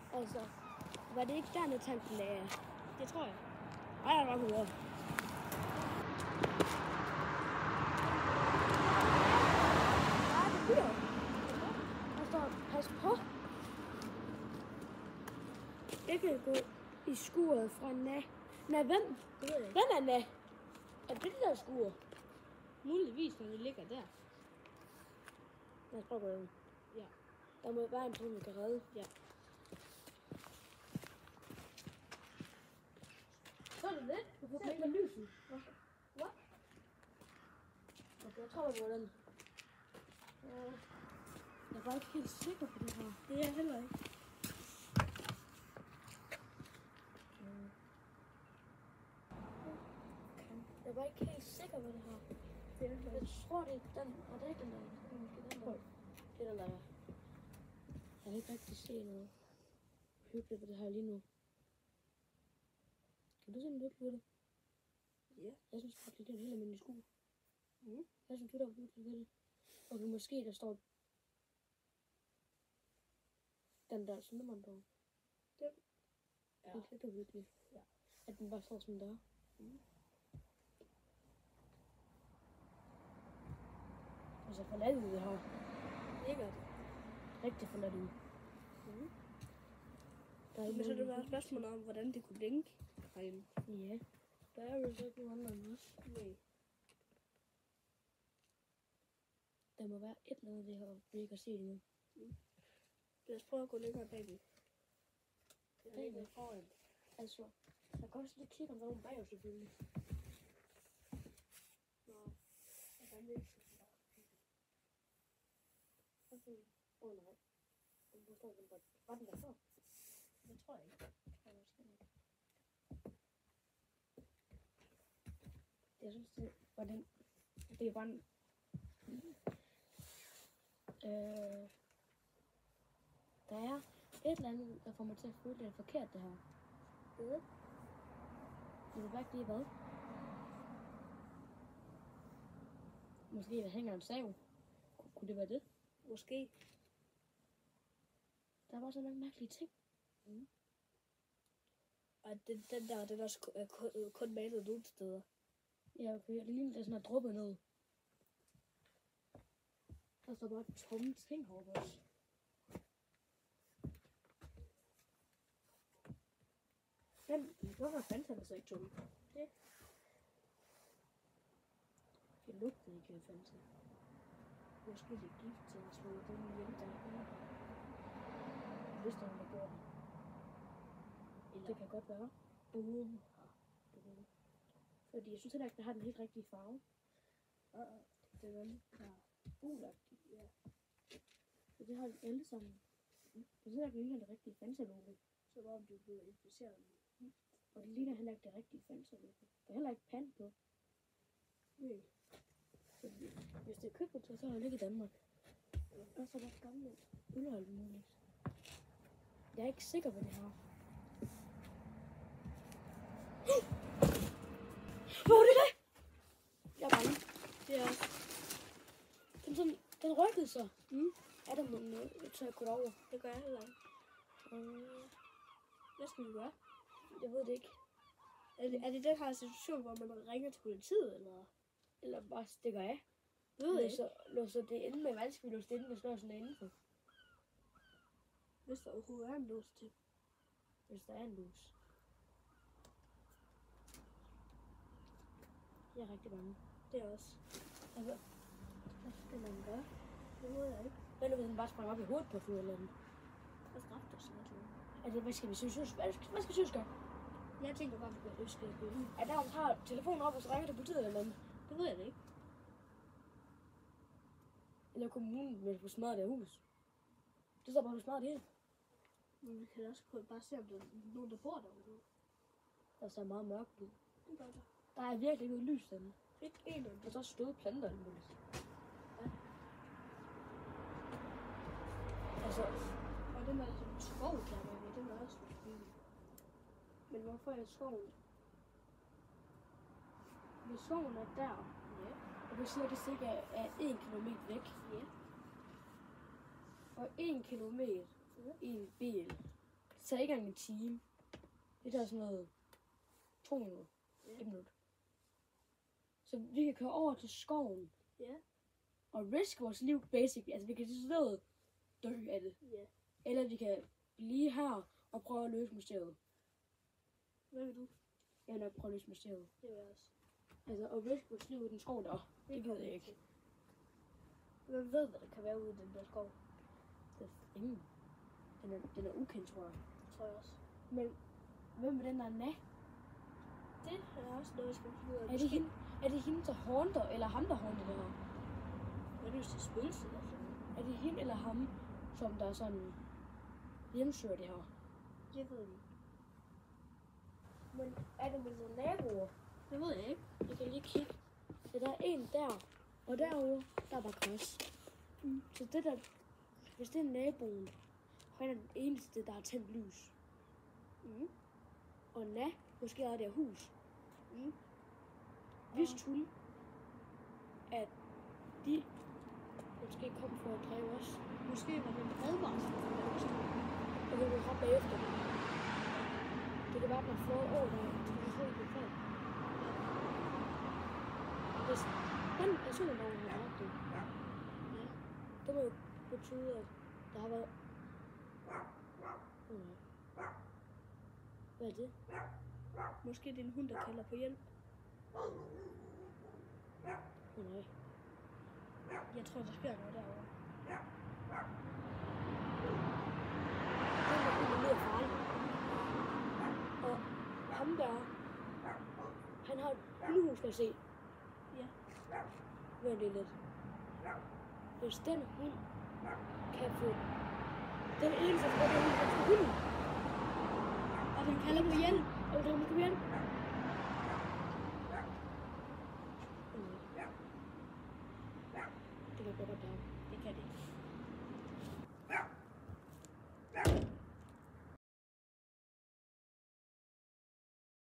Altså, var det ikke dernede tanken lagde? Det tror jeg. Ej, jeg var nok ude. Der står, pas på. Det kan gå i skuret fra Na. Na, hvem? Det ved jeg ikke. Hvem er Na? Er det der skur? Muligvis, når det ligger der. Lad os prøve at gå ind. Ja. Der må være en person, vi kan redde. Ja. Så er det det. Du får ikke med lyset. Hvad? Okay, jeg tror, jeg bruger den. Jeg er bare ikke helt sikker på det her. Det er jeg heller ikke. Jeg var ikke helt sikker på det her. Jeg tror, det er den. Og det er ikke den der. Det er måske den der. Det er den der. Jeg kan ikke rigtig se noget hyggeligt på det her lige nu. Kan du se noget hyggeligt på det? Ja. Jeg synes faktisk, det er en helt almindelig skue. Mm. Jeg synes, det er hyggeligt ved det. Og måske der står den der snømmeren på. Ja. Det er lidt uhyggeligt. Ja. At den bare står som der. Mm. Altså forladt ud det her. Lækkert. Rigtig forladt ud. Mm. Der er ikke Men så er det nogen- bare et spørgsmål om, hvordan det kunne blinke herinde. Ja. Der er jo så ikke nogen andre end os. Nej. Der må være et eller andet, det her, vi ikke har set endnu. Lad os prøve at gå længere bagved. Det er Bagved? ikke foran. Altså, jeg kan også lige kigge, om der er nogen bag os selvfølgelig. Nå. Hvordan det ikke så Åh nej. Hvor står den bare? Var den der før? det tror jeg ikke. Ja, måske ikke. Jeg synes, det var den. Det var en... Der er et eller andet, der får mig til at føle, det er forkert, det her. Det. Jeg ved bare ikke lige hvad. Måske der hænger en sav. Kunne det være det? Måske. Der er bare så mange mærkelige ting. Og den der, den er kun malet nogle steder. Ja, okay. Det ligner, der sådan er druppet ned. Der står bare tomme ting heroppe også. Men hvorfor fandt han så ikke tomme? Det. Det lugtede ikke af Fanta. Måske det er gift til at slå den ihjel, der er her. Hvis der er nogen, der bor her. Eller Det kan godt være. bogen. Fordi jeg synes heller ikke, den har den helt rigtige farve. Det er vel Gulagtigt. ja. Så det har de alle sammen. Jeg synes heller ikke, det ligner det rigtige Fanta-logo. Så var du blevet inficeret med. Og det ligner heller ikke det rigtige Fanta-logo. Der er heller ikke pand på. Nej. Fordi hvis det er købt, så er det ikke i Danmark. Og så er der gamle øl og alt muligt. Jeg er ikke sikker på det her. Hvor er det? Jeg er bange. Det er også. Den rykkede sig. Mm. Er der noget til at gå over? Det gør jeg heller ikke. Hvad skal vi gøre? Jeg ved det ikke. Er det den her situation, hvor man ringer til politiet, eller Eller bare stikker af. ved jeg ikke, Låser det inde med vandskyld, låser det inde, hvis låsen er indenfor. hvis der overhovedet er en lås til. Hvis der er en lås. Jeg er rigtig bange. Det er også. Altså, hvad skal man gøre? Det ved jeg ikke. Hvad nu, hvis den bare sprang op i hovedet på eller andet? Hvad dræbte os sådan noget? Altså, hvad skal vi synes? Hvad skal synes gøre? Jeg tænker bare, at vi kan ønske at blive. Er der, hun tager telefonen op, og så ringer til politiet eller andet? Det ved jeg da ikke. Eller kommunen vil få smadret det hus. Det står bare, at smadret det hele. Men vi kan også bare se, om der er nogen, der bor derude. Der ser meget mørkt ud. Det gør der. Der er virkelig ikke noget lys derinde. Ikke en af Der dem. er så også støde planter og alt muligt. Altså, Og den der skov, der er med, den er også lidt fin. men hvorfor er skoven? Hvis skoven er der, Ja. og du siger, at det cirka er 1 kilometer væk, Ja. og 1 kilometer i en bil, Det tager ikke engang en time. Det tager sådan noget 2 minutter. Ja. 1 minut. Så vi kan køre over til skoven. Ja. Og risk vores liv, basically. Altså, vi kan til noget dø af det. Ja. Eller vi kan blive her og prøve at løse mysteriet. Hvad vil du? Jeg vil nok prøve at løse mysteriet. Det vil jeg også. Altså, og risk vores liv i den skov der. Det ved jeg ikke. Hvem ved, hvad der kan være ude i den der skov? Det er ingen. Den er ukendt, tror jeg. Det tror jeg også. Men hvem er den der Nat? Det er også noget, jeg skal finde ud af. Er det hende, der haunter, eller ham, der haunter det her? Hvad er det, hvis det er spøgelser eller sådan noget? Er det hende eller ham, som der er sådan hjemsøger det her? Jeg ved ikke. Men er det med nogle naboer? Det ved jeg ikke. Jeg kan lige kigge. Ja, der er en der, og derovre, der er bare græs. Så det der, hvis det er naboen, han er den eneste, der har tændt lys. Og måske er det hus. Vidste hun, at de måske kom for at dræbe os? Måske var det en advarsel. Og vi vil hoppe bagefter. Det kan være, at man får over der, så vi får ikke fald. Hvis den person, der har dræbt det, det må jo betyde, at der har været... Hvad er det? Måske det er en hund, der kalder på hjælp. Nej. Jeg tror, der sker noget derovre. Den er mere farlig. Og ham der, han har et hundehus, kan jeg se. Ja. Vent lige lidt. Hvis den hund kan få... Den eneste, der får den hund, hunden. Og den kalder på hjælp. Og den kan hjælp.